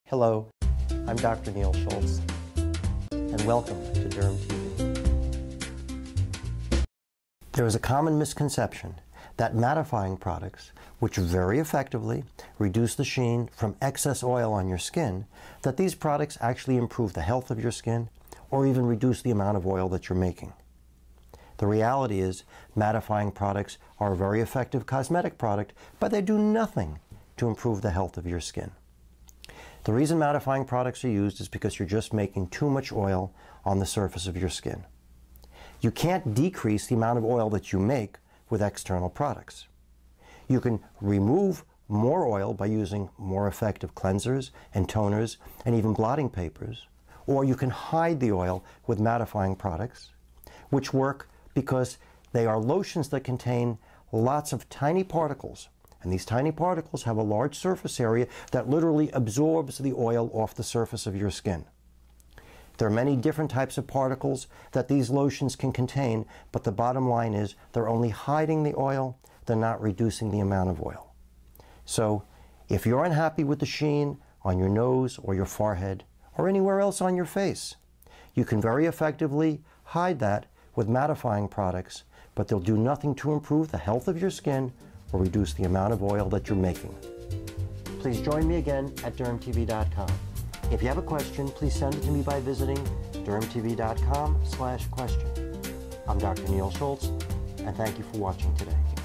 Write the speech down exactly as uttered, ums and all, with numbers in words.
Hello, I'm Doctor Neil Schultz, and welcome to DermTV. There is a common misconception that mattifying products, which very effectively reduce the sheen from excess oil on your skin, that these products actually improve the health of your skin or even reduce the amount of oil that you're making. The reality is, mattifying products are a very effective cosmetic product, but they do nothing to improve the health of your skin. The reason mattifying products are used is because you're just making too much oil on the surface of your skin. You can't decrease the amount of oil that you make with external products. You can remove more oil by using more effective cleansers and toners and even blotting papers, or you can hide the oil with mattifying products, which work because they are lotions that contain lots of tiny particles. And these tiny particles have a large surface area that literally absorbs the oil off the surface of your skin. There are many different types of particles that these lotions can contain, but the bottom line is they're only hiding the oil, they're not reducing the amount of oil. So if you're unhappy with the sheen on your nose or your forehead or anywhere else on your face, you can very effectively hide that with mattifying products, but they'll do nothing to improve the health of your skin or reduce the amount of oil that you're making. Please join me again at derm T V dot com. If you have a question, please send it to me by visiting derm T V dot com slash question. I'm Doctor Neil Schultz, and thank you for watching today.